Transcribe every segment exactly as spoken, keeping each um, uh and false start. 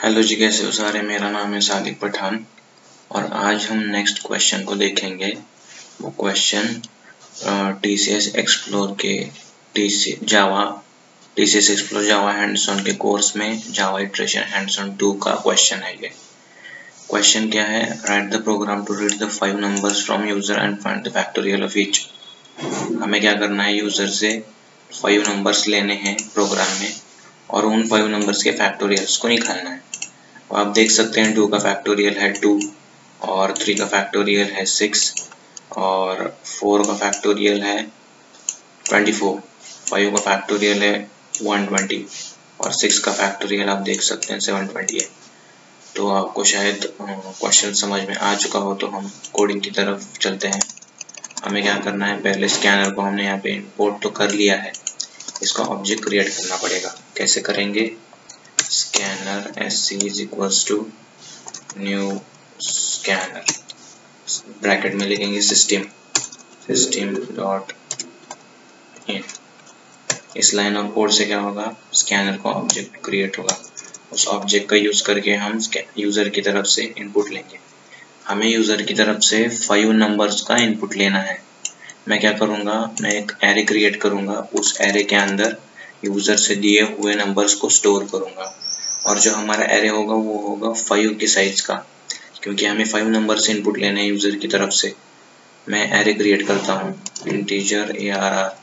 Hello जी, कैसे हो सारे। मेरा नाम है सादिक पठान और आज हम नेक्स्ट क्वेश्चन को देखेंगे। वो question T C S explore के TC Java T C S explore Java hands on के कोर्स में Java iteration hands on two का क्वेश्चन है। ये क्वेश्चन क्या है? Write the program to read the five numbers from user and find the factorial of each. हमें क्या करना है? यूजर से फाइव नंबर्स लेने हैं प्रोग्राम में और उन फाइव नंबर्स के फैक्टोरियल्स को निकालना है। आप देख सकते हैं टू का फैक्टोरियल है टू और थ्री का फैक्टोरियल है सिक्स और फोर का फैक्टोरियल है ट्वेंटी फोर, फाइव का फैक्टोरियल है वन ट्वेंटी और सिक्स का फैक्टोरियल आप देख सकते हैं सेवन ट्वेंटी है। तो आपको शायद क्वेश्चन समझ में आ चुका हो, तो हम कोडिंग की तरफ चलते हैं। हमें क्या करना है? पहले स्कैनर को हमने यहाँ पे इंपोर्ट तो कर लिया है, इसका ऑब्जेक्ट क्रिएट करना पड़ेगा। कैसे करेंगे? Scanner S C is equals to new scanner, bracket में लिखेंगे सिस्टम सिस्टम डॉट इन। इस लाइन ऑफ कोड से क्या होगा? स्कैनर का ऑब्जेक्ट क्रिएट होगा। उस ऑब्जेक्ट का यूज करके हम यूजर की तरफ से इनपुट लेंगे। हमें यूजर की तरफ से फाइव नंबर्स का इनपुट लेना है। मैं क्या करूँगा? मैं एक एरे क्रिएट करूँगा, उस एरे के अंदर यूजर से दिए हुए नंबर्स को स्टोर करूँगा और जो हमारा एरे होगा वो होगा फाइव की साइज का, क्योंकि हमें फाइव नंबर से इनपुट लेने हैं यूजर की तरफ से। मैं एरे क्रिएट करता हूँ इंटीजर ए आर आर,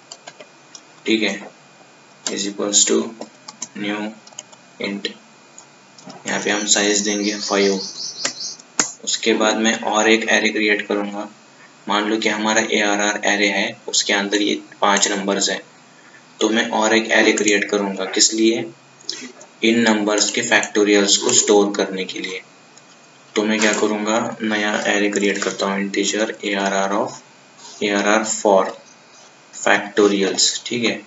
ठीक है, is equals to new int. यहाँ पे हम साइज देंगे फाइव। उसके बाद मैं और एक एरे क्रिएट करूँगा। मान लो कि हमारा ए आर आर एरे है, उसके अंदर ये पांच नंबर्स हैं, तो मैं और एक एरे क्रिएट करूँगा। किस लिए? इन नंबर्स के फैक्टोरियल्स को स्टोर करने के लिए। तो मैं क्या करूँगा? नया एरे क्रिएट करता हूँ integer A R R of A R R for factorials, ठीक है,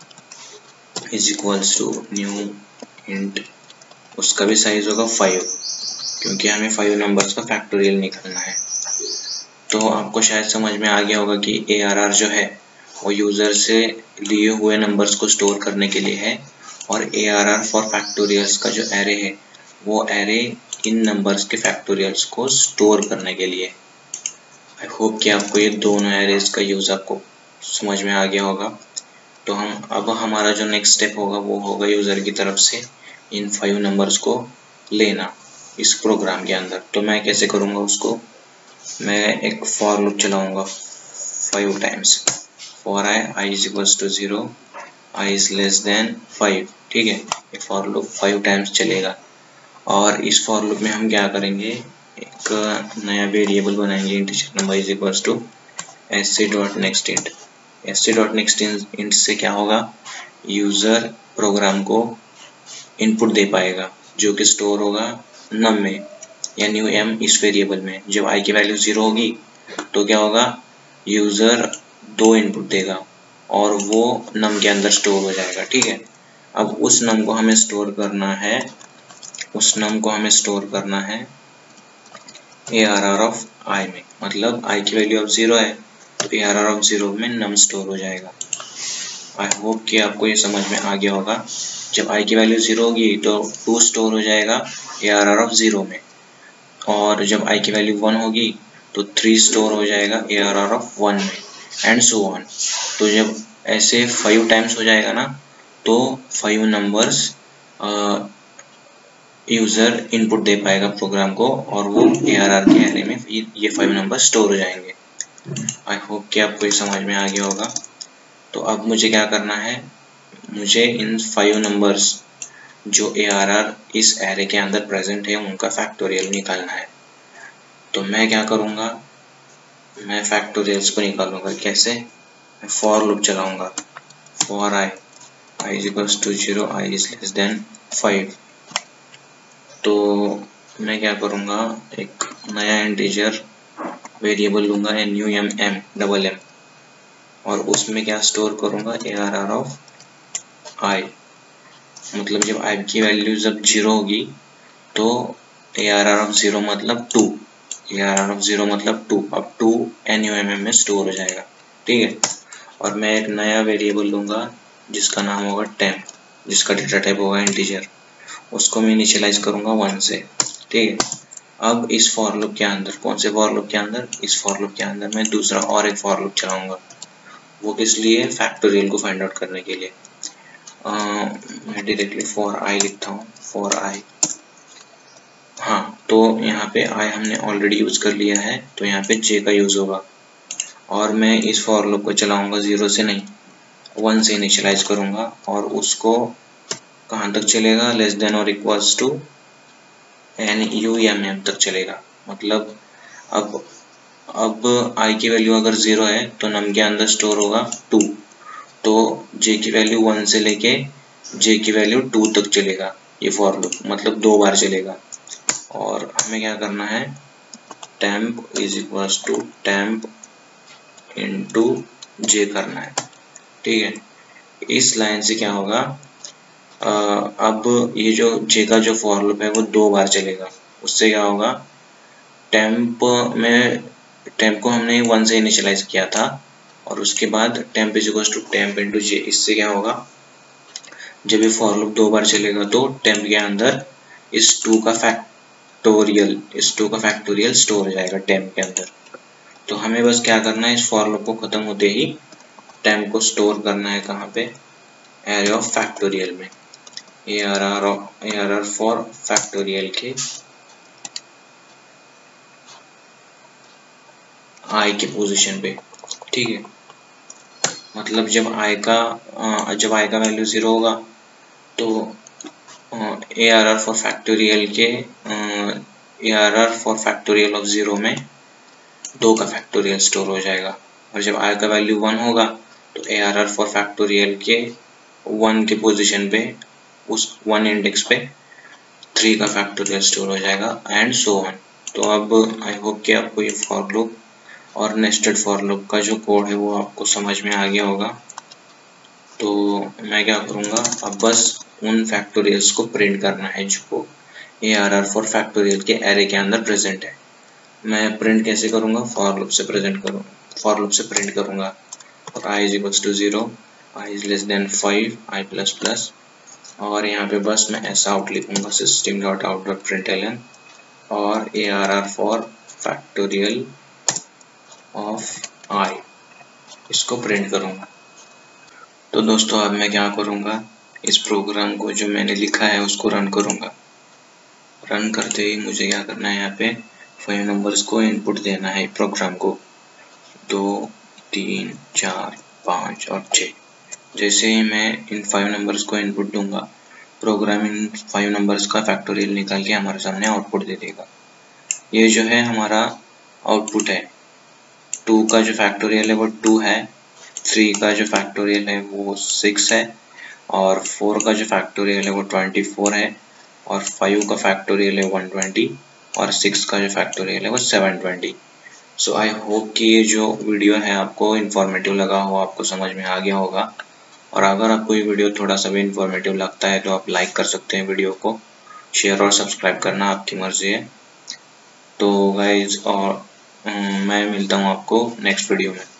is equals to new int. उसका भी साइज होगा फाइव, क्योंकि हमें फाइव नंबर्स का फैक्टोरियल निकालना है। तो आपको शायद समझ में आ गया होगा कि ए आर आर जो है वो यूजर से लिए हुए नंबर्स को स्टोर करने के लिए है और A R R for factorials का जो एरे है वो एरे इन नंबर्स के फैक्टोरियल्स को स्टोर करने के लिए। आई होप कि आपको ये दोनों एरेज का यूज आपको समझ में आ गया होगा। तो हम अब हमारा जो नेक्स्ट स्टेप होगा वो होगा यूजर की तरफ से इन फाइव नंबर्स को लेना इस प्रोग्राम के अंदर। तो मैं कैसे करूँगा उसको? मैं एक फॉर लूप चलाऊंगा five times. For I I is equals to zero, I is less than five, ठीक है। ये फॉर लूप फाइव टाइम्स चलेगा और इस फॉर लूप में हम क्या करेंगे? एक नया वेरिएबल बनाएंगे integer number is equals to S C dot next int. एस सी डॉट नेक्स्ट इंट से क्या होगा? यूजर प्रोग्राम को इनपुट दे पाएगा जो कि स्टोर होगा नम में या न्यू एम इस वेरिएबल में। जब आई की वैल्यू जीरो होगी तो क्या होगा? यूजर दो इनपुट देगा और वो नम के अंदर स्टोर हो जाएगा, ठीक है। अब उस नम को हमें स्टोर करना है उस नम को हमें स्टोर करना है A R R of I में। मतलब आई की वैल्यू अब जीरो है तो A R R of zero में नम स्टोर हो जाएगा। आई होप कि आपको ये समझ में आ गया होगा। जब आई की वैल्यू जीरो होगी तो टू स्टोर हो जाएगा A R R of zero में, और जब आई की वैल्यू वन होगी तो थ्री स्टोर हो जाएगा A R R of one में, एंड सो ऑन। तो जब ऐसे फाइव टाइम्स हो जाएगा ना, तो फाइव नंबर्स यूजर इनपुट दे पाएगा प्रोग्राम को और वो ए आर आर के एरे में ये फाइव नंबर स्टोर हो जाएंगे। आई होप कि आपको ये समझ में आ गया होगा। तो अब मुझे क्या करना है? मुझे इन फाइव नंबर्स जो ए आर आर इस एरे के अंदर प्रेजेंट है उनका फैक्टोरियल निकालना है। तो मैं क्या करूँगा? मैं फैक्टोरियल्स को निकालूंगा। कैसे? मैं फॉर लूप चलाऊंगा। For I I is equals to zero, I is less than five. तो मैं क्या करूँगा? एक नया इंटीजर वेरिएबल लूंगा N U M M double M और उसमें क्या स्टोर करूँगा? A R R of I. मतलब जब आई की वैल्यू जब जीरो होगी तो A R R of zero मतलब two, A R R of zero मतलब टू। अब two N U M M में स्टोर हो जाएगा, ठीक है। और मैं एक नया वेरिएबल लूंगा जिसका नाम होगा टेम्प, जिसका डेटा टाइप होगा इंटीजर। उसको मैं इनिशियलाइज करूंगा वन से। ठीक है, अब इस फॉर लूप के अंदर, कौन से फॉर लूप के अंदर, इस फॉर लूप के अंदर मैं दूसरा और एक फॉर लूप चलाऊंगा। वो किस लिए, फैक्टोरियल को फाइंड आउट करने के लिए। आ, मैं डायरेक्टली फॉर आई लिखता हूँ, फॉर आई। हाँ, तो यहाँ पे आई हमने ऑलरेडी यूज कर लिया है, तो यहाँ पे जे का यूज होगा। और मैं इस फॉर लूप को चलाऊंगा जीरो से नहीं, वन से इनिशियलाइज करूंगा, और उसको कहाँ तक चलेगा, लेस देन और equals to N U M M तक चलेगा। मतलब अब अब आई की वैल्यू अगर जीरो है तो नम के अंदर स्टोर होगा टू, तो जे की वैल्यू वन से लेके जे की वैल्यू टू तक चलेगा ये फॉर लूप, मतलब दो बार चलेगा। और हमें क्या करना है, temp is equals to temp into J करना है। ठीक है, इस लाइन से क्या होगा, आ, अब ये जो जे का जो फॉर लूप है वो दो बार चलेगा। उससे क्या होगा, टेम्प में टेम्प को हमने वन से इनिशियलाइज किया था, और उसके बाद temp is equals to temp into J. इससे क्या होगा, जब ये फॉर लूप दो बार चलेगा तो टेम्प के अंदर इस टू का फैक्टोरियल इस टू का फैक्टोरियल स्टोर हो जाएगा टेम्प के अंदर। तो हमें बस क्या करना है, इस फॉर लूप को खत्म होते ही टेम्प को स्टोर करना है, कहाँ पे, एरे ऑफ फैक्टोरियल में, A R R A R R for factorial के आई के पोजीशन पे। ठीक है, मतलब जब आई का जब आई का वैल्यू जीरो होगा तो A R R for factorial के A R R for factorial of zero में दो का फैक्टोरियल स्टोर हो जाएगा। और जब आई का वैल्यू वन होगा तो A R R for factorial के वन के पोजीशन पे, उस वन इंडेक्स पे थ्री का फैक्टोरियल स्टोर हो जाएगा, एंड सो ऑन। तो अब आई होप कि आपको ये फॉर लूप और नेस्टेड फॉर लूप का जो कोड है वो आपको समझ में आ गया होगा। तो मैं क्या करूँगा, अब बस उन फैक्टोरियल्स को प्रिंट करना है जो A R R for factorial के एरे के अंदर प्रेजेंट है। मैं प्रिंट कैसे करूँगा, फॉर लूप से प्रेजेंट करूँ फॉर लूप से प्रिंट करूँगा। और I is equals to zero, I is less than five, I plus plus, और यहाँ पे बस मैं ऐसा आउट लिखूँगा, system dot out dot print L N, और A R R for factorial of I, इसको प्रिंट करूँगा। तो दोस्तों अब मैं क्या करूँगा, इस प्रोग्राम को जो मैंने लिखा है उसको रन करूँगा। रन करते ही मुझे क्या करना है, यहाँ पे फाइव नंबर्स को इनपुट देना है प्रोग्राम को, दो, तीन, चार, पाँच और छः। जैसे ही मैं इन फाइव नंबर्स को इनपुट दूंगा, प्रोग्राम इन फाइव नंबर्स का फैक्टोरियल निकाल के हमारे सामने आउटपुट दे देगा। ये जो है हमारा आउटपुट है, टू का जो फैक्टोरियल है वो टू है, थ्री का जो फैक्टोरियल है वो सिक्स है, और फोर का जो फैक्टोरियल है वो ट्वेंटी फोर है, और फाइव का फैक्टोरियल है वन ट्वेंटी, और सिक्स का जो फैक्टोरियल है वो seven twenty. So I hope कि ये जो वीडियो है आपको इन्फॉर्मेटिव लगा हो, आपको समझ में आ गया होगा। और अगर आपको ये वीडियो थोड़ा सा भी इन्फॉर्मेटिव लगता है तो आप लाइक कर सकते हैं वीडियो को, शेयर और सब्सक्राइब करना आपकी मर्जी है। तो गाइज, और मैं मिलता हूँ आपको नेक्स्ट वीडियो में।